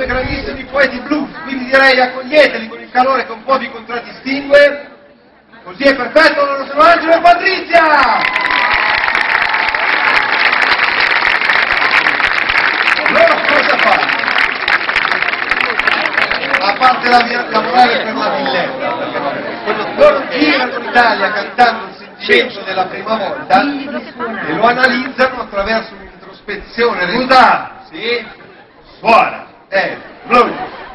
due grandissimi poeti blues, quindi direi accoglieteli con il calore che un po' vi contraddistingue. Così è perfetto, loro sono Angelo e Patrizia! Loro cosa fanno? A parte lavorare per la villetta, loro girano l'Italia cantando il sentimento della prima volta e lo analizzano attraverso un'introspezione. Scusa! Sì? Suona! Blues!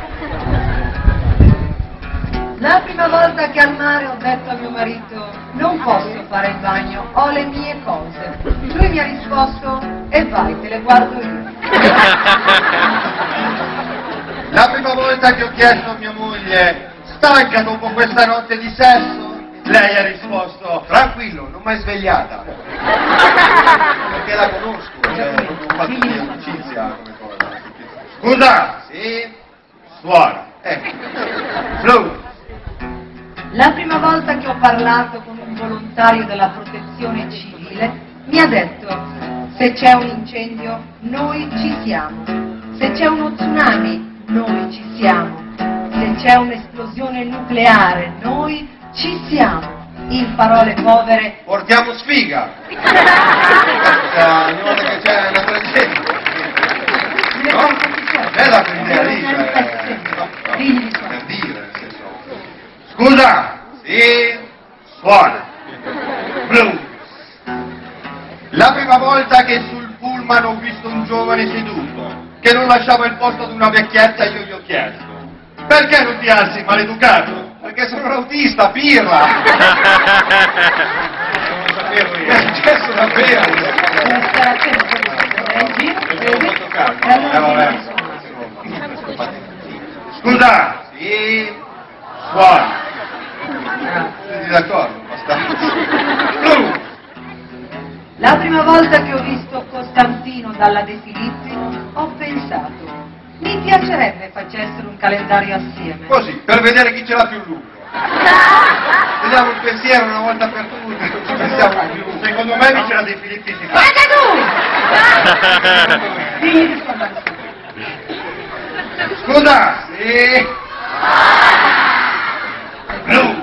La prima volta che al mare ho detto a mio marito non posso fare il bagno, ho le mie cose. Lui mi ha risposto e vai, te le guardo io. La prima volta che ho chiesto a mia moglie, stanca dopo questa notte di sesso, lei ha risposto, tranquillo, non mai svegliata. Perché la conosco, ho fatto di amicizia come cosa. Scusa? Sì? Suona. Blues. La prima volta che ho parlato con un volontario della protezione civile mi ha detto se c'è un incendio noi ci siamo, se c'è uno tsunami noi ci siamo, se c'è un'esplosione nucleare noi ci siamo. In parole povere portiamo sfiga. Ogni volta che c'è una tragedia. No? È la prima lì, per dire, nel senso. Scusa? Sì? Suona. Blues. La prima volta che sul pullman ho visto un giovane seduto, che non lasciava il posto ad una vecchietta, io gli ho chiesto, perché non ti alzi, maleducato? Perché sono un autista, pirla! Non lo sapevo io. È successo davvero! Scusa! Sì? Suona! Siete d'accordo? Abbastanza. La prima volta che ho visto Costantino dalla De Filippi ho pensato mi piacerebbe facessero un calendario assieme. Così, per vedere chi ce l'ha più lungo. Vediamo il pensiero una volta per tutte, non ci pensiamo più. Secondo me vi ce l'ha De Filippi si fa. Guarda tu! Digli di suonare. Scusa! Sì? Blues.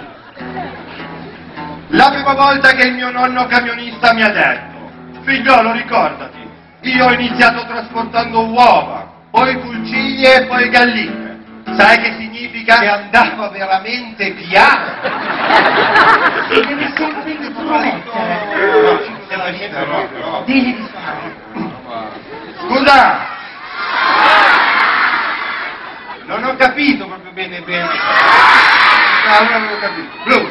La prima volta che il mio nonno camionista mi ha detto, figliolo ricordati, io ho iniziato trasportando uova, poi pulciglie e poi galline. Sai che significa? Che andava veramente piano. Devi sempre intromettere. Digli di suonare. Scusa! Non ho capito proprio bene. Non avevo capito. Blues.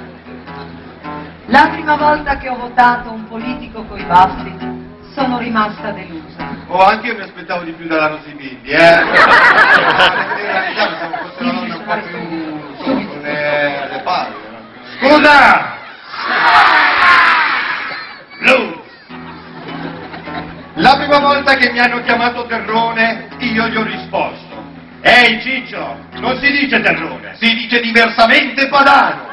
La prima volta che ho votato un politico coi baffi sono rimasta delusa. Oh, anche io mi aspettavo di più dalla Rosy Bindi, In realtà pensavo fosse una donna un po' più con le palle. Scusa! Blues! La prima volta che mi hanno chiamato terrone, io gli ho risposto. Ehi Ciccio, non si dice terrone, si dice diversamente padano.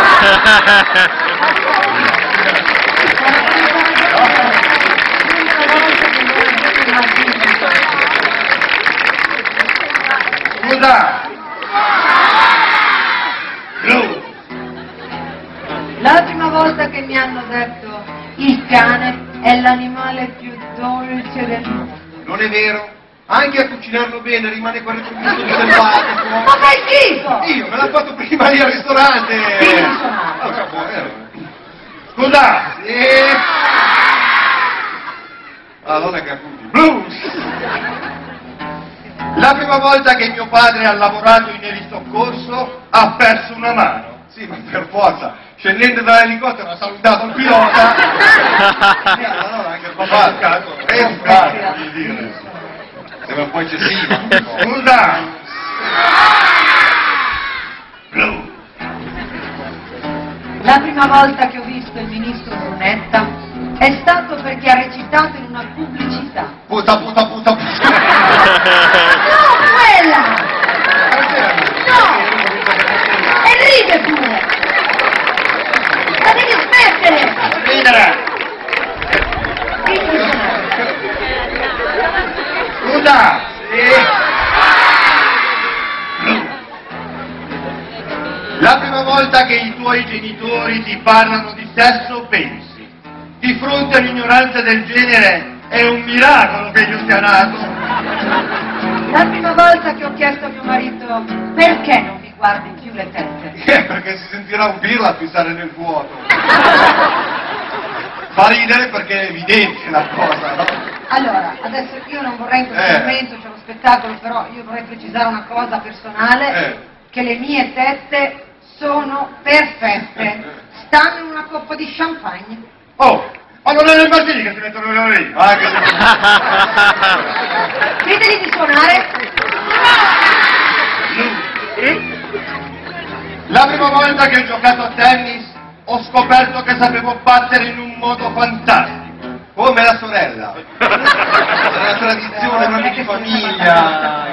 Scusa! Blues! La prima volta che mi hanno detto il cane è l'animale più dolce del mondo. Non è vero? Anche a cucinarlo bene rimane quel retrogusto di selvatico. Ma fai schifo! Io me l'ha fatto prima lì al ristorante. Scusa! Sì. Allora Caputi. Blues! La prima volta che mio padre ha lavorato in elisoccorso ha perso una mano. Sì, ma per forza. Scendendo dall'elicottero ha salutato il pilota. Allora anche il papà al caso. È un caso, voglio dire. Sembra un po' eccessivo. Scusa! Blues! La prima volta che ho visto il ministro Brunetta è stato perché ha recitato in una pubblicità. Puta. No, quella! No! E ride pure! La devi smettere! Ridere! Digli di suonare. Scusa! Sì! volta che i tuoi genitori ti parlano di sesso pensi, di fronte all'ignoranza del genere è un miracolo che io sia nato? La prima volta che ho chiesto a mio marito perché non mi guardi più le tette? Perché si sentirà un pirla a fissare nel vuoto. Fa ridere perché è evidente la cosa, no? Allora, adesso io non vorrei in questo momento, c'è lo spettacolo, però io vorrei precisare una cosa personale, che le mie tette sono perfette, stanno in una coppa di champagne. Oh, ma non è nel bambini che si mettono lì, Diteli di suonare. La prima volta che ho giocato a tennis ho scoperto che sapevo battere in un modo fantastico. Come la sorella. È una tradizione proprio di famiglia.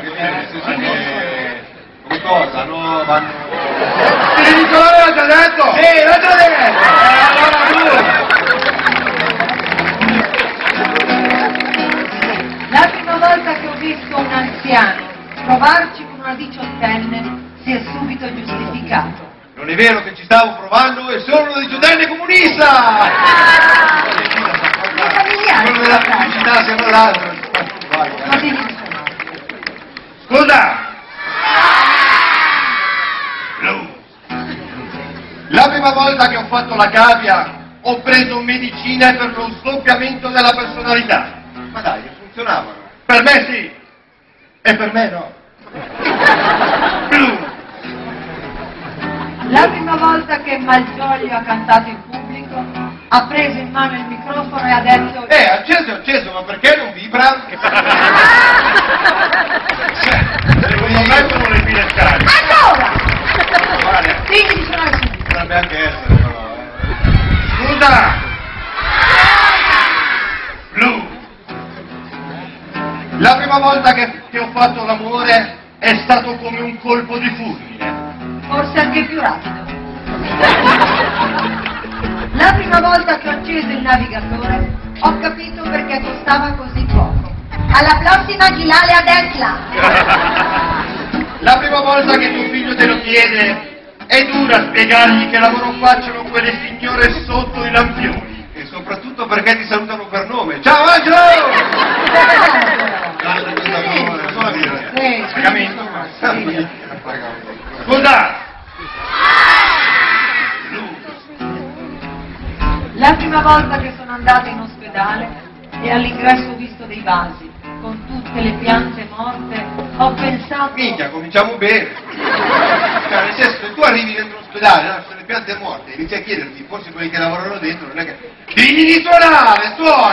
Come cosa, no? Vanno... Ti dico l'ho già detto? L'ho già detto! Allora La prima volta che ho visto un anziano provarci con una diciottenne si è subito giustificato. non è vero che ci stavo provando e sono una diciottenne comunista! Quello della pubblicità sembra l'altro. Scusa! La prima volta che ho fatto la cavia ho preso medicine per lo sdoppiamento della personalità. Ma dai, funzionavano. Per me sì, e per me no. La prima volta che Malgioglio ha cantato in pubblico, ha preso in mano il microfono e ha detto... acceso, ma perché non vibra? Secondo me sono le finestre. Ancora! Figli di suonare subito. Potrebbe anche essere, però. Scusa! Blu! La prima volta che ho fatto l'amore è stato come un colpo di fulmine. Forse anche più rapido. La prima volta che ho acceso il navigatore ho capito perché costava così poco. Alla prossima Gilale a destra! La prima volta che tuo figlio te lo chiede è dura spiegargli che lavoro facciano quelle signore sotto i lampioni. E soprattutto perché ti salutano per nome. Ciao Angelo! Pagamento? Scusa! La prima volta che sono andata in ospedale e all'ingresso ho visto dei vasi con tutte le piante morte, ho pensato... Minchia, cominciamo bene. Cioè, nel senso, se tu arrivi dentro l'ospedale, no, ci sono le piante morte, inizi a chiederti, forse quelli che lavorano dentro, non è che... Digli di suonare, suona!